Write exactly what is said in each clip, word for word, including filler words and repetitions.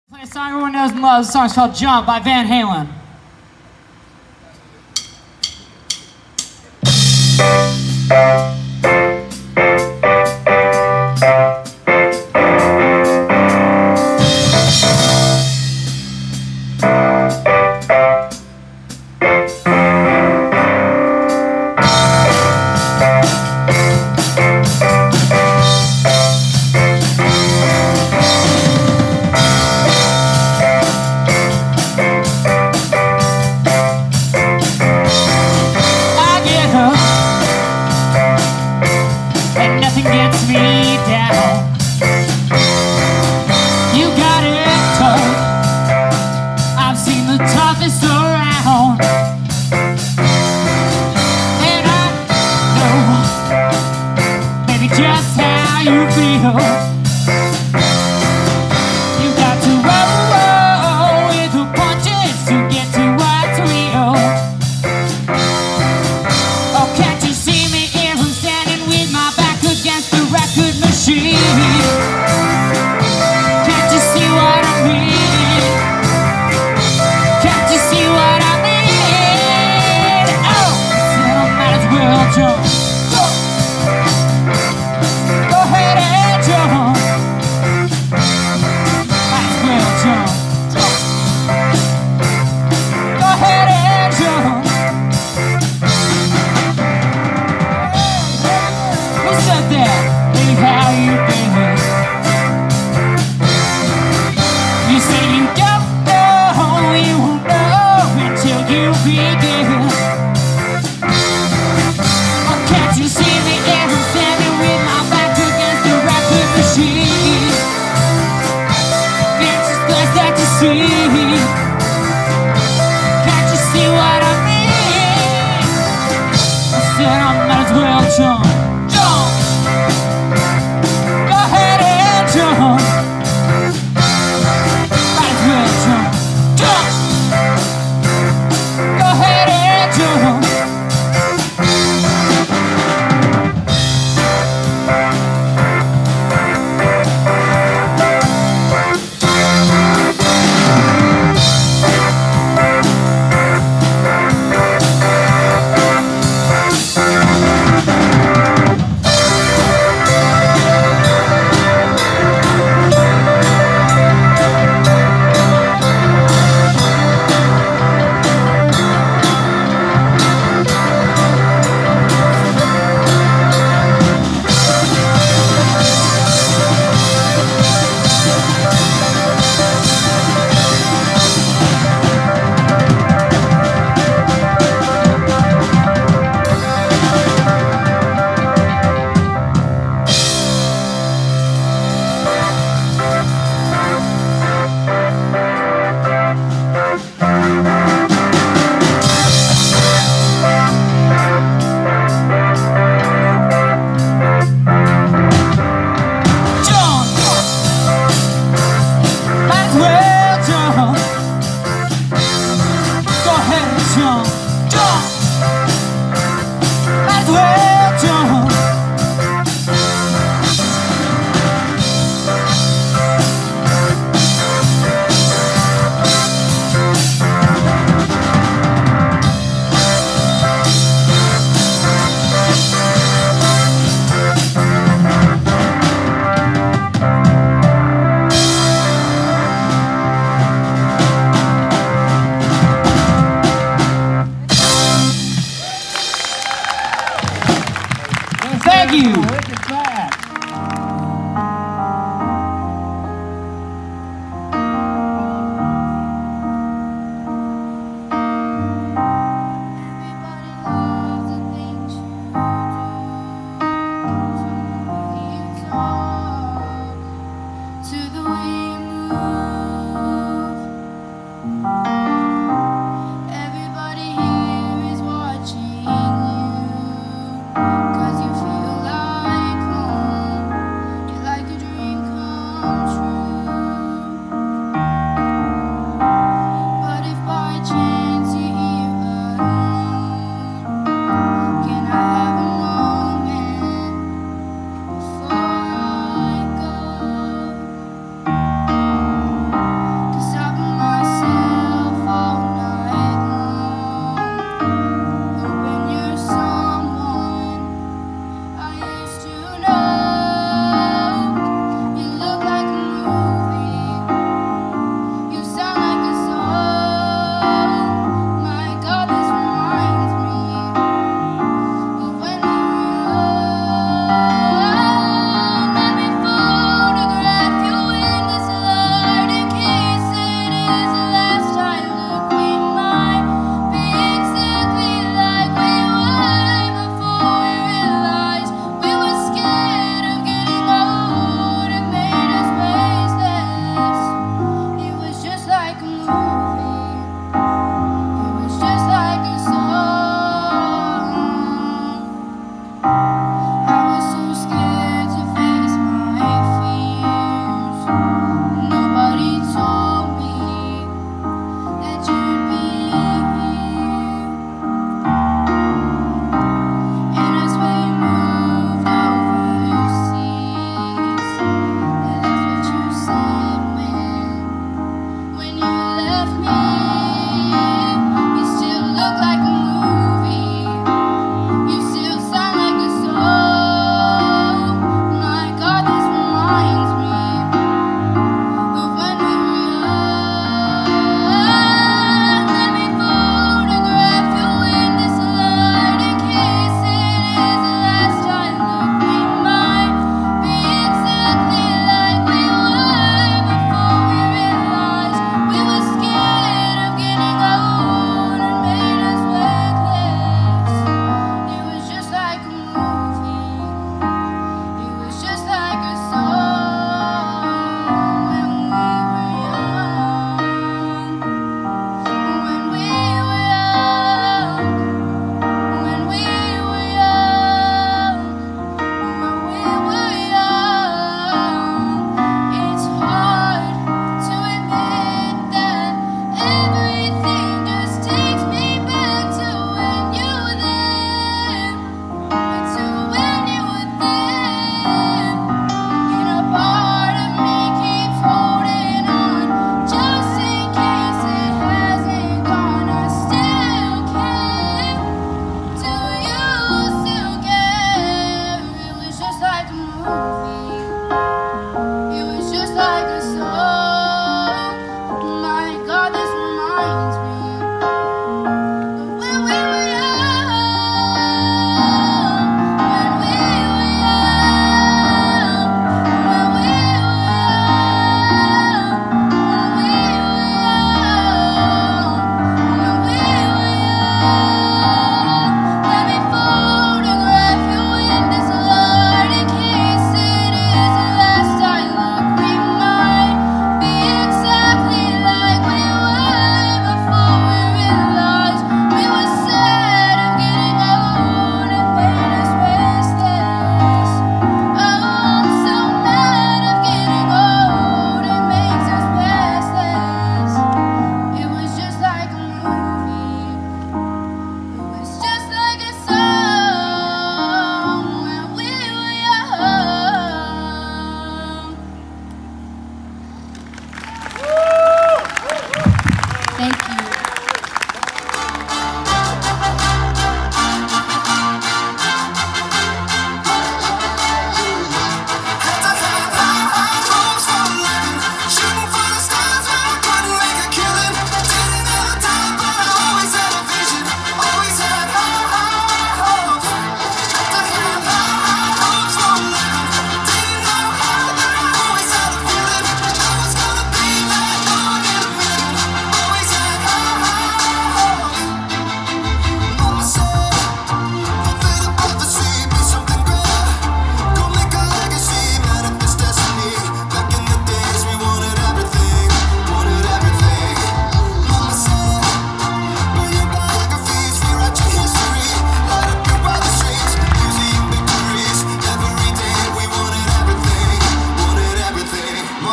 Play a song everyone knows and loves. The song's called Jump by Van Halen.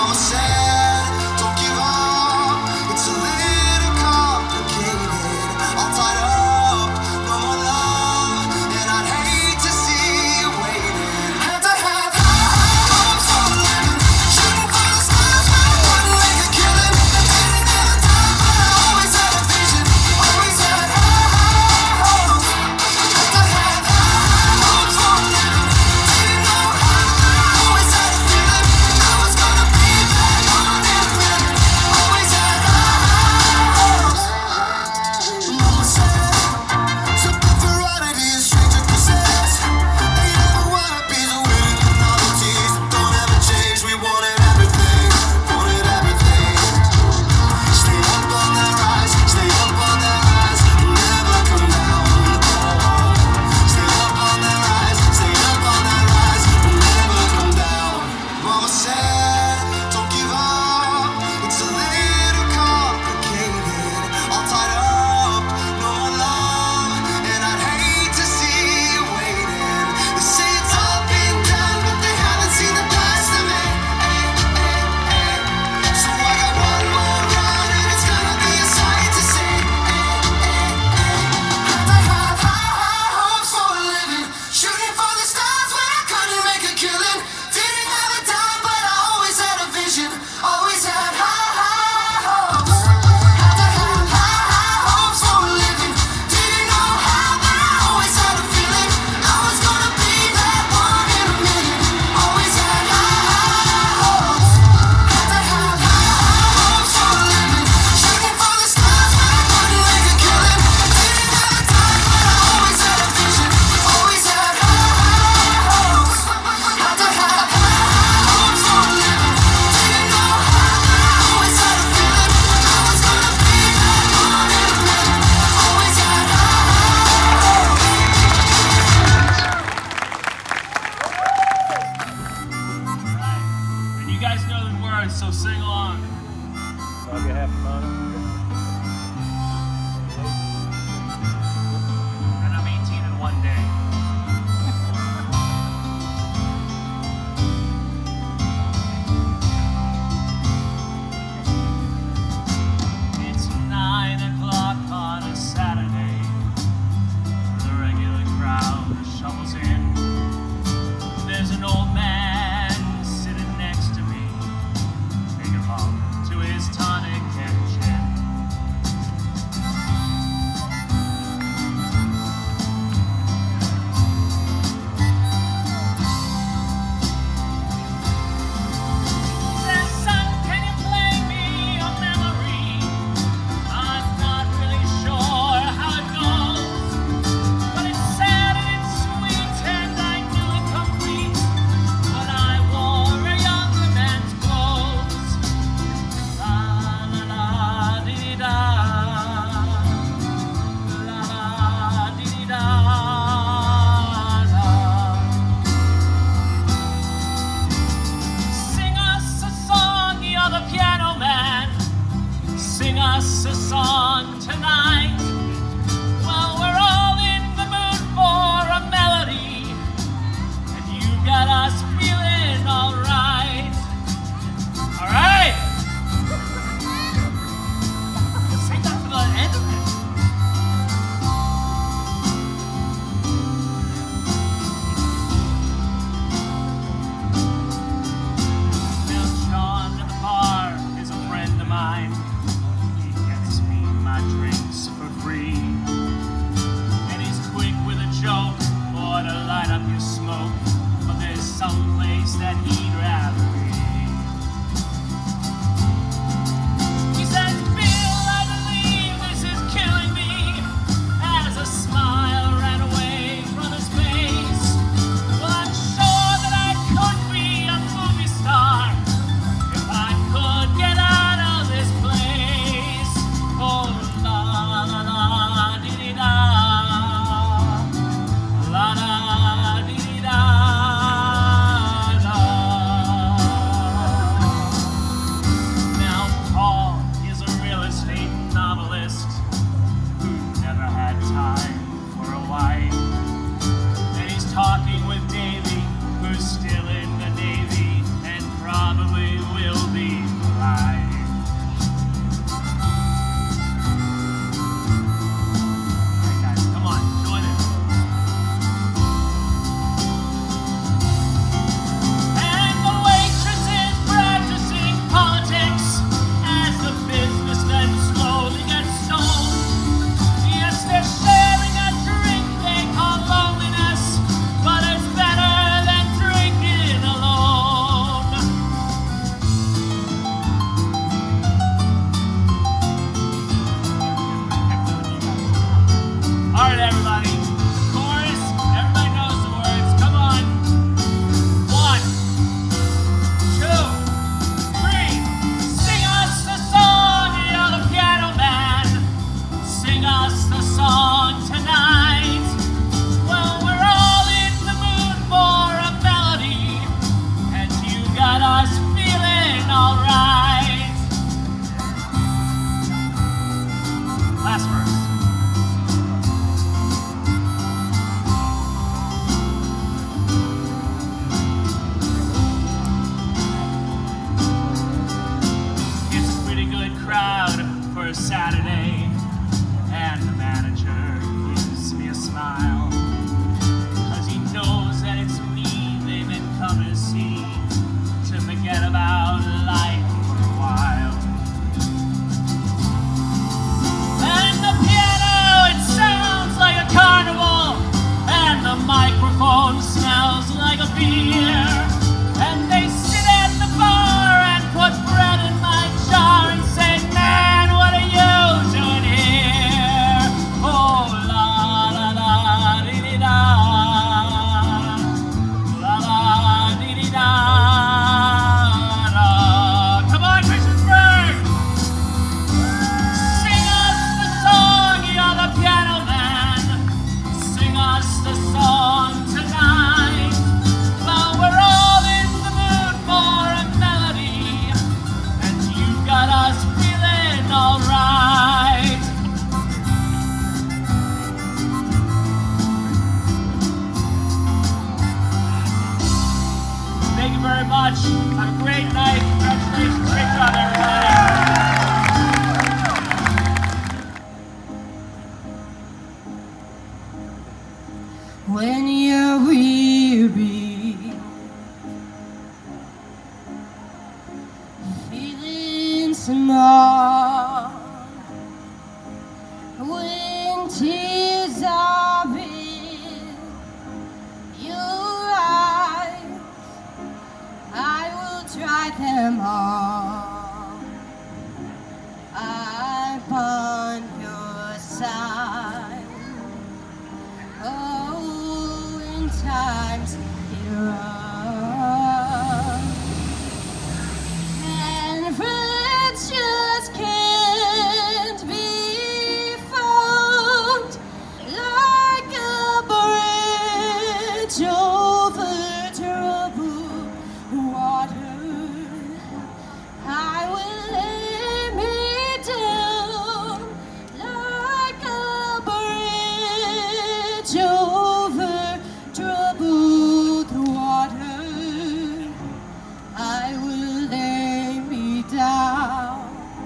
Mama said, don't give up. It's a little complicated. All tied up, no more love, and I'd hate to see you waiting. Had to have high hopes for a living, shooting for the stars, but I wouldn't make a killing. Didn't have a time, but I always had a vision. Always had high hopes. Had to have high hopes for a living. Didn't know how, but I always had a feeling I was gonna be that one in a million. Always had high hopes. Mama said, something variety is stranger possess. Ain't ever wanna be the winning the novelties that don't ever change. We wanted everything, wanted everything. Stay up on that rise, stay up on that rise, never come down. Stay up on that rise, stay up on that rise, never come down. Mama said, don't give up. It's a little complicated. All tied up, no more love, and I'd hate to see you waiting. They say it's all been done, but they haven't seen the past of it. Ay, ay, ay. So I got one more run, and it's gonna be a sight to see. Ay, ay, ay. Had to have high, high hopes for a living, shooting for the stars when I couldn't make a killing. Didn't have a dime, but I always had a vision. Always had high, high hopes. Had to have high, high hopes for a living. Didn't know how, but I always had a feeling I was gonna be that one in a million. Always had high, high hopes. Had to have high, high hopes for a living, shooting for the stars when I couldn't make a killing. Didn't have a time, but I always had a vision. Always had high, high hopes. Had to have high, high hopes for a living. Didn't know how, but I always had a feeling I was gonna be that one in a million. Always had high, high hopes. And you guys know the words, so sing along. I'll get half a month. And I'm eighteen in one day. It's nine o'clock on a Saturday. The regular crowd shovels in. There's an old man sitting next to me, taking along to his tonic and gin. Says, son, can you play me a memory? I'm not really sure how it goes, but it's sad and it's sweet, and I knew it complete when I wore a younger man's clothes. La la la dee da, la la dee da la. Sing us a song, you're the piano man. Sing us a song tonight. Well, we're all in the mood for a melody, and you got us feeling all right. All right. Sing that for the end of it. Now, Sean at the bar is a friend of mine. He gets me my drinks for another Saturday, and the manager gives me a smile, cause he knows that it's me they've been coming to see, to forget about life for a while. And the piano, it sounds like a carnival, and the microphone smells like a beer, and they sit at the bar and put bread in my jar and say, man, what are you doing here? Oh, la la la dee dee da, la la dee dee da da. Come on, Christiansburg, sing us the song, you're the piano man. Sing us the song tonight. Well, we're all in the mood for a melody, and you got us feeling alright. Thank you very much. Have a great night. Congratulations. Great job, everybody. When you're weary, feeling small, when tears are in your eyes, I will dry them all. I'm on your side. Oh, in times you're rough, and friends just can't be found, like a bridge over troubled water. I will lay me down like a bridge over troubled water. I will lay me down.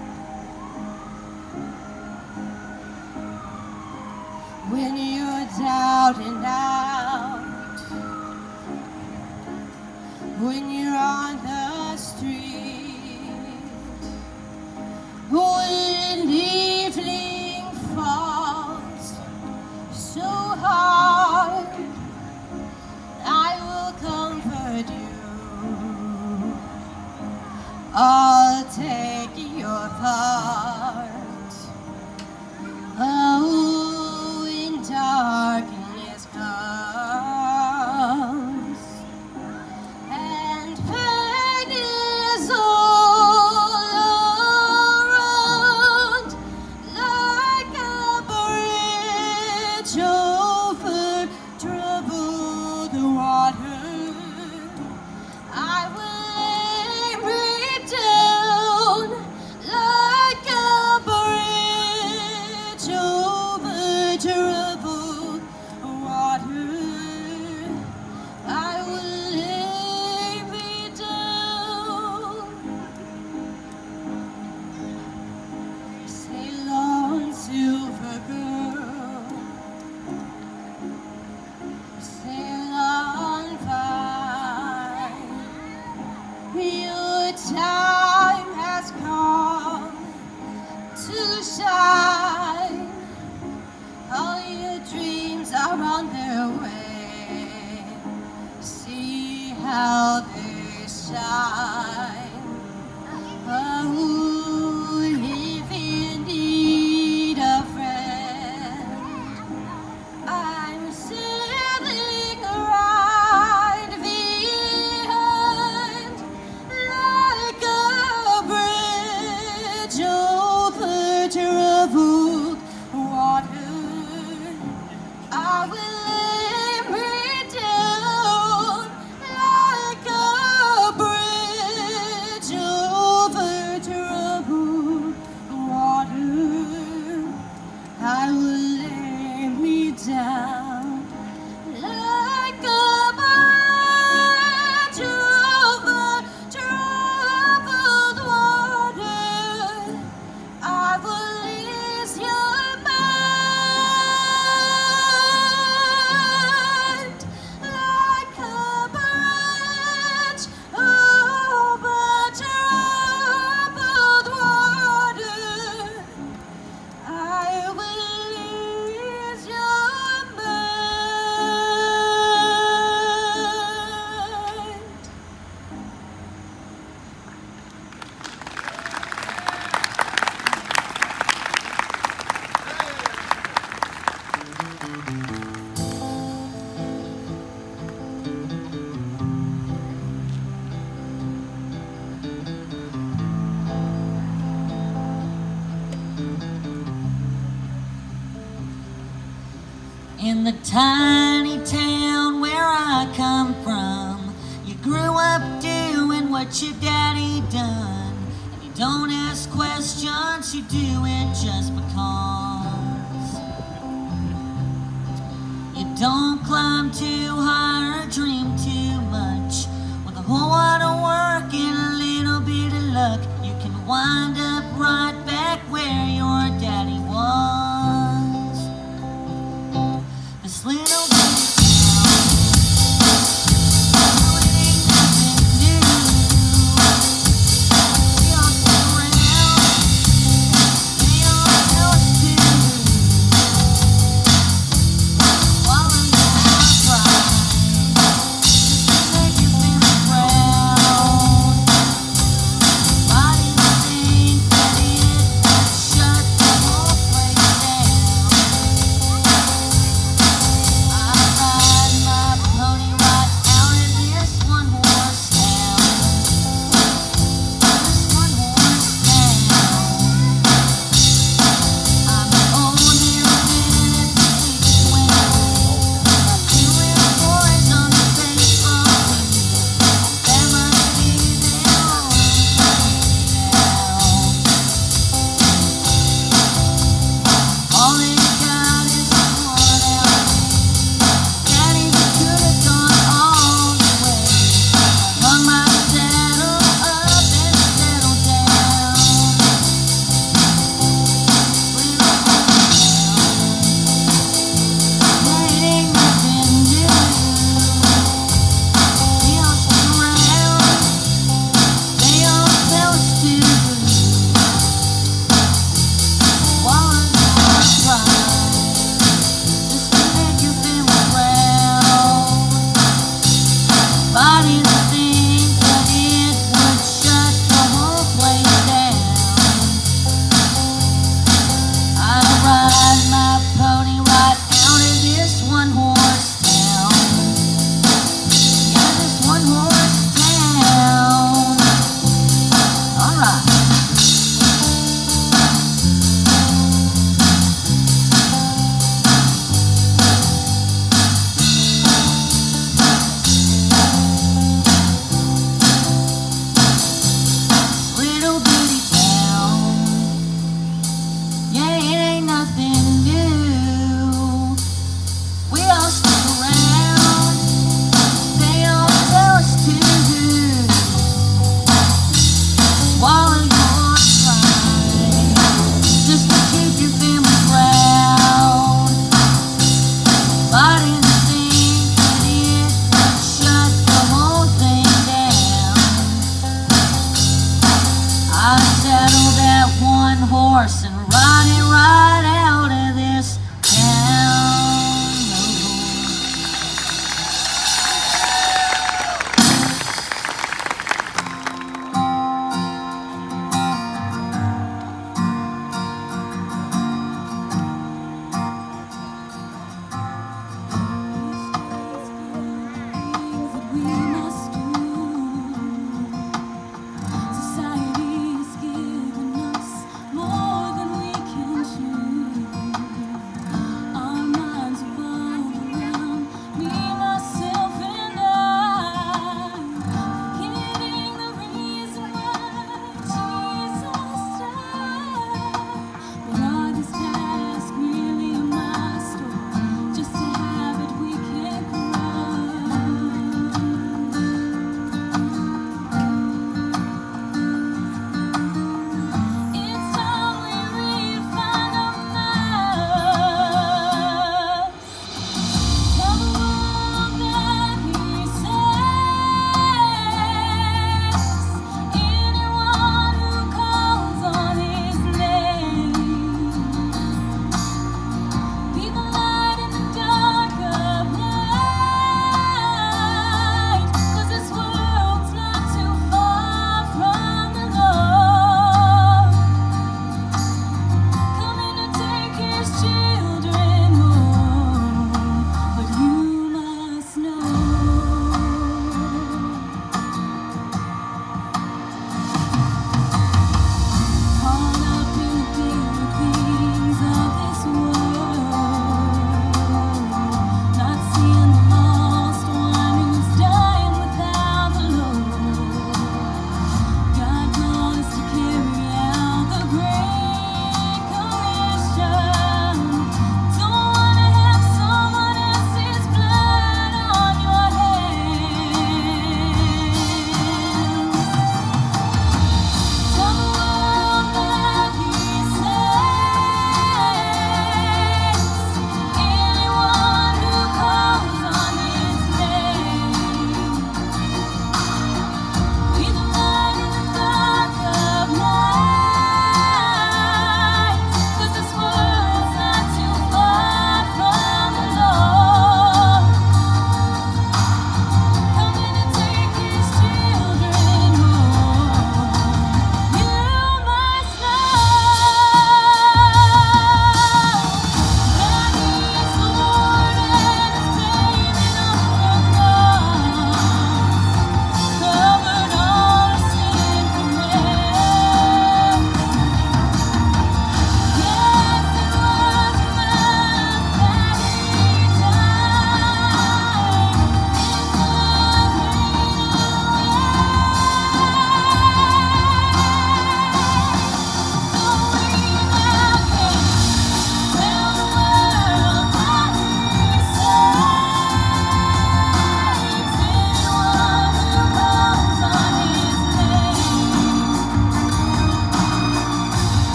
When you're down and out, when you're on the street, when evening falls so hard, I will comfort you. I'll take your part. Oh, when darkness comes and pain is all around, like a bridge over troubled water, I will lay me down like a the tiny town where I come from, you grew up doing what your daddy done, and you don't ask questions, you do it just because. You don't climb too high or dream too much. With a whole lot of work and a little bit of luck, you can wind up right back where your daddy was. This little Society has given us more than we can choose.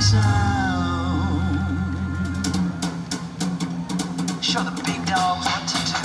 sound. Show the big dogs what to do.